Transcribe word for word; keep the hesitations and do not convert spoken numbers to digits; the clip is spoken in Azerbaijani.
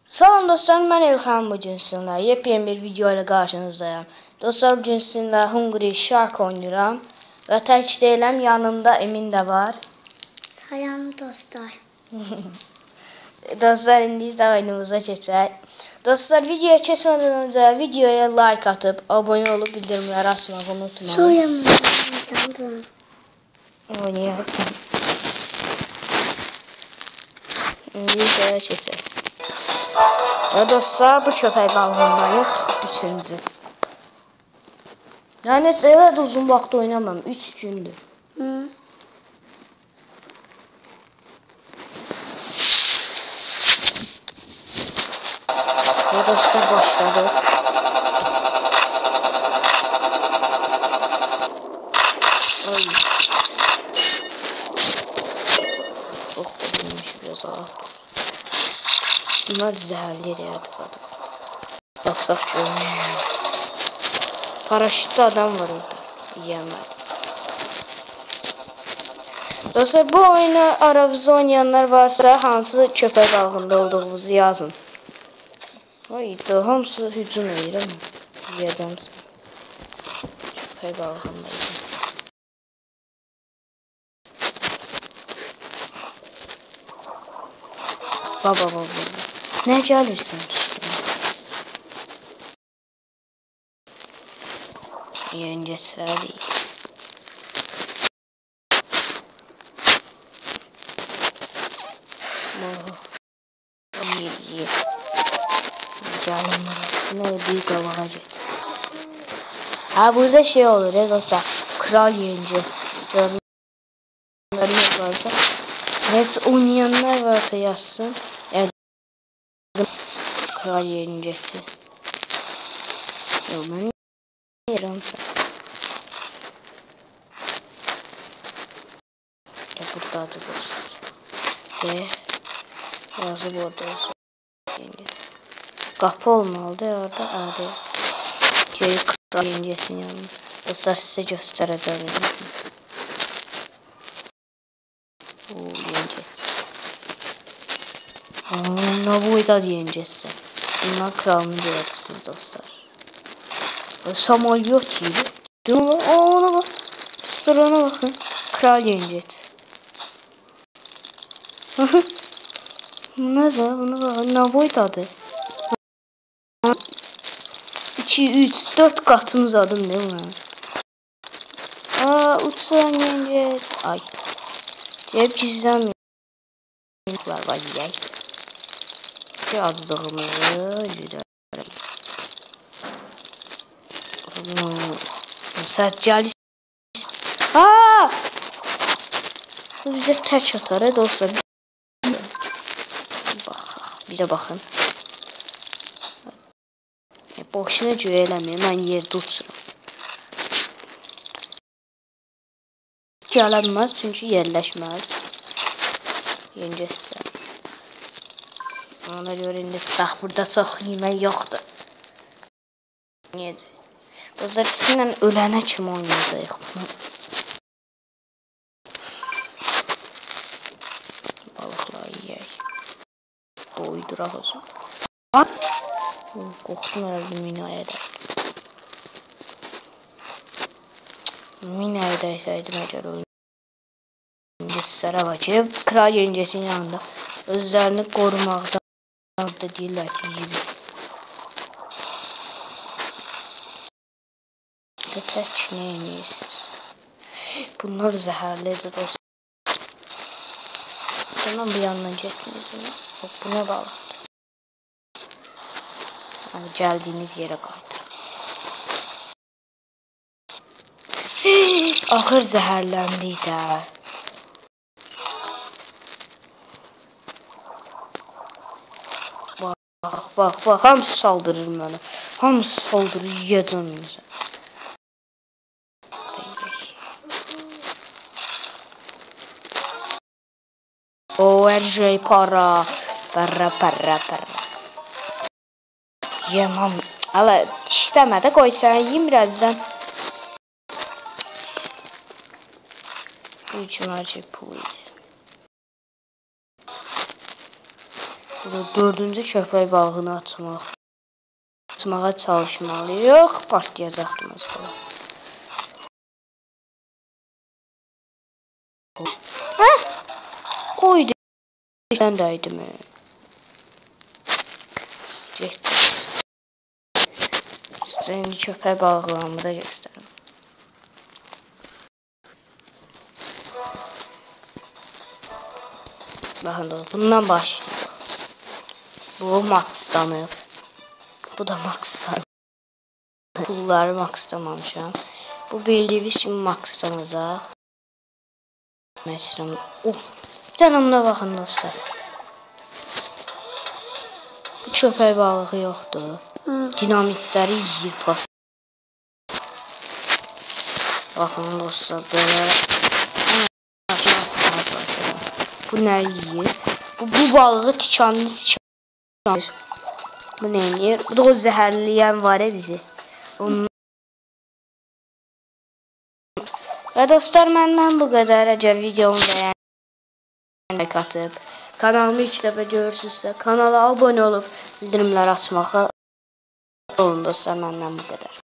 Salam dostlar, mən Elxan. Bugün sizinlə yepyeni bir video ilə qarşınızdayım. Dostlar, bugün sizinlə Hungry Shark oynayıram və tək deyiləm, yanımda Emin də var. Salam dostlar. Dostlar, indi isə oyunumuza keçək. Dostlar, videoya keçmədən öncə videoya like atıb, abunə olub bildirimləri açmağı unutmayın. Soyam. Oynayarsan. İndi isə keçək. Və dostlar, bu köpək balığındayıq, üçüncü. Yəni, evet uzun vaxt oynamam, üç gündür. Hı. Və dostlar, başladı. Ay. Çox da bilmiş, biraz ağır. Bunlar zəhərli yerdir adam. Baxsaq görünür. Paraşütdə adam var orada. Yiyəmər. Dostlar, bu oyunu aranızda oynayanlar varsa hansı köpək balığında olduğunuzu yazın. Hayda, hamısı hücum edir ama yiyəcəmsin. Köpək balığındayım. Baba baba baba. Nə gəlirsən üstüne? Yengeçləri. Gəlin bana. Nə bir qabağa get. Ha, burada şey olur ya dostlar. Kral yengeç. Görünür varsa. Heç oynayanlar varsa yazsın. Kral yengeçi. Yok, ben yerim sen. Ya burada adı dostlar. Ve yazı burada olsun. Kapı olmalıdır orada. Adı. Geri kral yengeçinin yanına. Dostlar, size göstereceğim. O yengeç. Aaa, bu da yengeçsi. Bunlar kralını görərsiniz dostlar. Samolyot gibi. Dur, ona bak. Dostlar, ona bakın. Kral yengeç. Ne da? Ona bakın. Ne boydadır? iki, üç, dört katımız adım değil mi? Aa, uçan yengeç. Ay. Cep çizeceğim. Var var yay. Yazdığımızı güzel. Sert gəlir. Aa! Bu bize tək atar ya dostlar. Bak, bir de bakın. E, boşuna cüy eləməyəm, mən yerde uçuram. Gələnməz çünkü yerləşməz. Yengeçlər. Ona görə indi bax, burada çox yemək yoxdur. Niyedir? Dostlar, sizinlə ölənə kimi oynayacaq bunu. Balıqlar yiyək. Doyduraq olsun. Qorxdum herhalde minaya da. Minaya dəysəydim əgər oyun. Yengeçlərə var ki, kral yengeçin yanında özlərini qorumaqdan da deyirlər ki, yiyiz. Tək nə yemirsiniz? Bunlar zəhərlidir dostlar. Bundan bir yandan getməyəcəm. Bu nə balıqdır? Yani geldiğimiz yere qayıdırıq. Axır zəhərləndi də. Bak bak bak, hamısı saldırır mənə. Hamısı saldırır, yiyəcəm bizə. O her şey para. Para para para. Yemem. Ala işləmə də, qoy sən yiyim birazdan. Bu üçün hər şey pul idi. Burada dördüncü köpək balığını atmaq. Atmağa çalışmalıyıq. Yox, partlayacaqdınız belə. Hə? Oydu. Mən də idim. Getdim. Sizə indi köpək balıqlarımı da göstərim. Baxın, bundan başlayalım. Bu maxlanıb. Bu da maxlanıb. Pulları maxlamamışam. Bu bildiyiniz kimi maxlanacaq. Məsələn, oh, canımda baxın dostlar. Bu köpək balığı yoxdur. Hı. Dinamitləri yiyir. Baxın dostlar, belə. Bu nə yiyir? Bu, bu balığı tikanlı tikanlı. Bu nə yiyir? Bu da o zəhərləyən var ya bizi. Onun... Və dostlar, məndən bu qədər. Əgər videomu bəyəndiyiniz atıb, kanalımı ilk dəfə görürsünüzsə, kanala abunə olub bildirimləri açmağı olun dostlar, məndən bu qədər.